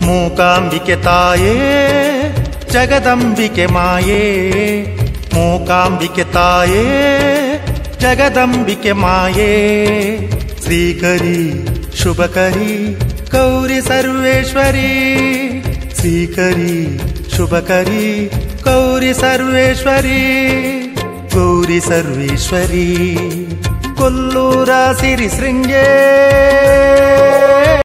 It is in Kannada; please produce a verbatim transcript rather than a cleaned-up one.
ಮೂಕಾಂಬಿಕೆ ತಾಯೇ ಜಗದಂಬಿಕೆ ಮಾಯೇ, ಮೂಕಾಂಬಿಕೆ ತಾಯೇ ಜಗದಂಬಿಕೆ ಮಾಯೇ. ಶ್ರೀಕರಿ ಶುಭಕರಿ ಗೌರಿ ಸರ್ವೇಶ್ವರಿ, ಶ್ರೀಕರಿ ಶುಭಕರಿ ಗೌರಿ ಸರ್ವೇಶ್ವರಿ, ಗೌರಿ ಸರ್ವೇಶ್ವರಿ. ಕೊಲ್ಲೂರ ಸಿರಿ ಶೃಂಗೇ